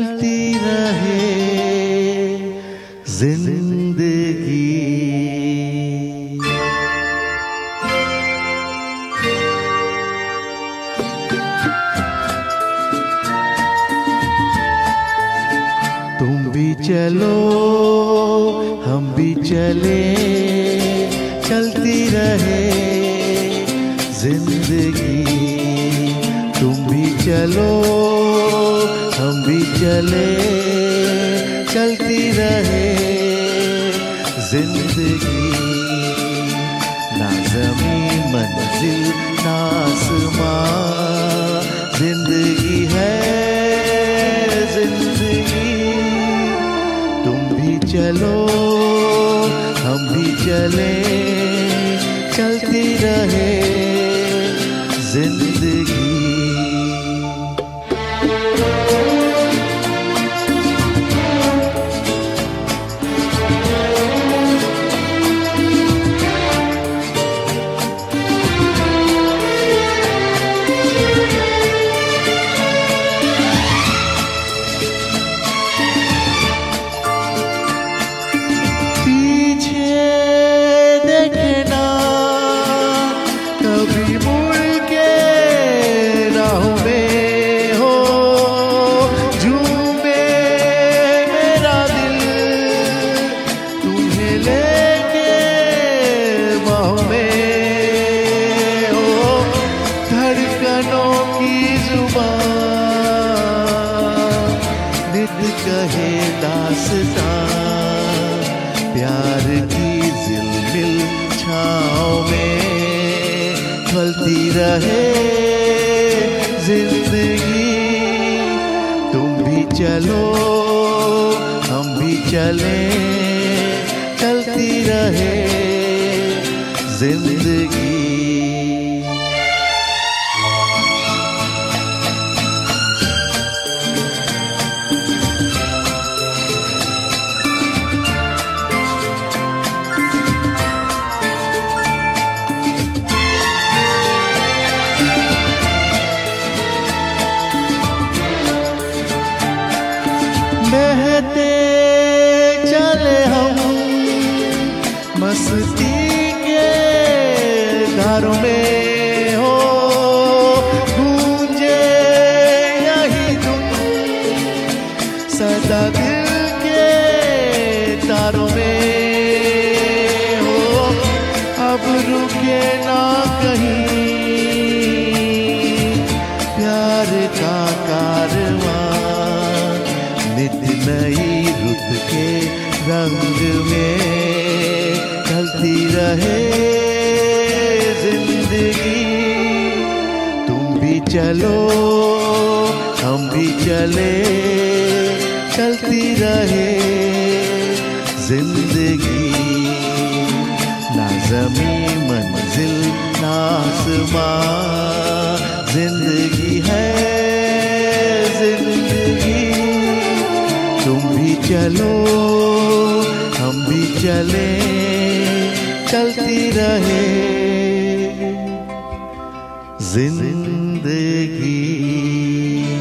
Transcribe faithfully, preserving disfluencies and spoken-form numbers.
चलती रहे जिंदगी। तुम भी चलो हम भी चले, चलती रहे जिंदगी। तुम भी चलो हम भी चले, चलती रहे जिंदगी। ना ज़मीं मंजिल ना आसमां, जिंदगी है जिंदगी। तुम भी चलो हम भी चले, चलती रहे जिंदगी। कहे दास्तां प्यार की झिलमिल छाँव में, ढलती रहे जिंदगी। तुम भी चलो हम भी चले, चलती रहे जिंदगी। बहते चले हम मस्ती के धारों में, हो गूंजे यही धुन सदा दिल के तारों में। हो अब रुके ना कहीं प्यार का कारवां, नित नई रुत के रंग में ढलती रहे जिंदगी। तुम भी चलो हम भी चले, चलती रहे जिंदगी। ना ज़मीं मंजिल ना आसमां, जिंदगी है जिंदगी। तुम भी चलो हम भी चले, चलती रहे जिंदगी।